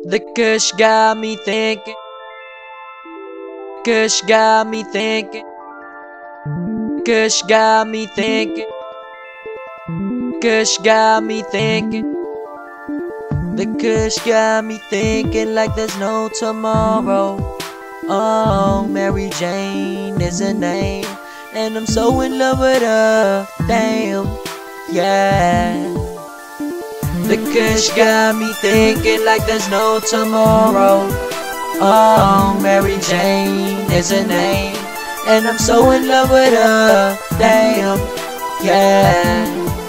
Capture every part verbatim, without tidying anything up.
The kush got me thinking. Kush got me thinking. Kush got me thinking. Kush got me thinking. The kush got me thinking like there's no tomorrow. Oh, Mary Jane is her name, and I'm so in love with her. Damn, yeah. The kush got me thinking like there's no tomorrow. Oh, Mary Jane is her name, and I'm so in love with her. Damn, yeah.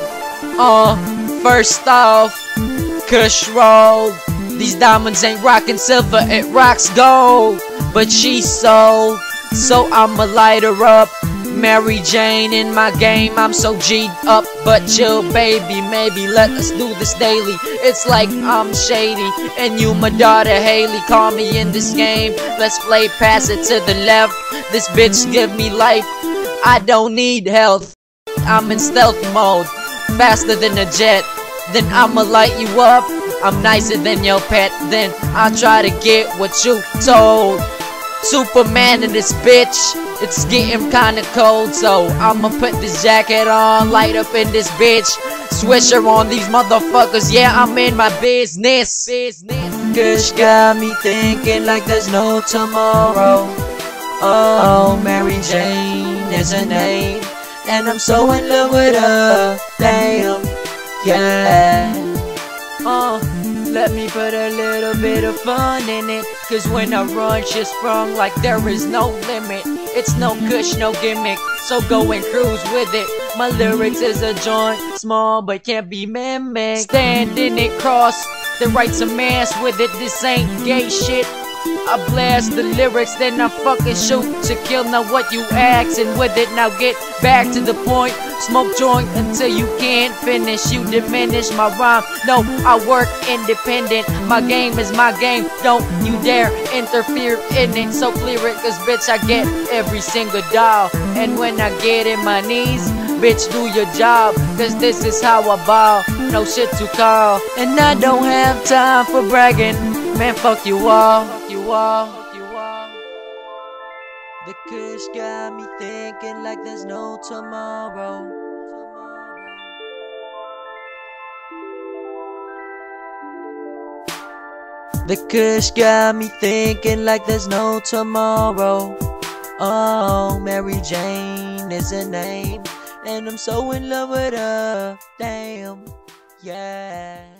Uh, first off, kush roll. These diamonds ain't rockin' silver, it rocks gold. But she's sold, so I'ma light her up. Mary Jane in my game, I'm so G'd up. But chill baby, maybe let us do this daily. It's like I'm shady, and you my daughter Haley. Call me in this game, let's play pass it to the left. This bitch give me life, I don't need health. I'm in stealth mode, faster than a jet. Then I'ma light you up, I'm nicer than your pet. Then I'll try to get what you told. Superman in this bitch, it's getting kinda cold, so I'ma put this jacket on, light up in this bitch. Swisher on these motherfuckers, yeah, I'm in my business. business. Kush got me thinking like there's no tomorrow. Oh, Mary Jane is her name, and I'm so in love with her. Damn, yeah. Uh, let me put a little bit of fun in it, cause when I run, she's sprung like there is no limit. It's no kush, no gimmick, so go and cruise with it. My lyrics is a joint, small but can't be mimicked. Stand in it, cross, then write some ass with it. This ain't gay shit. I blast the lyrics, then I fucking shoot to kill. Now what you asking with it? Now get back to the point. Smoke joint until you can't finish. You diminish my rhyme. No, I work independent. My game is my game. Don't you dare interfere in it. So clear it, cause bitch I get every single dial. And when I get in my knees, bitch do your job, cause this is how I ball. No shit to call, and I don't have time for bragging. Man, fuck you all, fuck you all, fuck you all. The kush got me thinking like there's no tomorrow. The kush got me thinking like there's no tomorrow. Oh, Mary Jane is her name, and I'm so in love with her. Damn, yeah.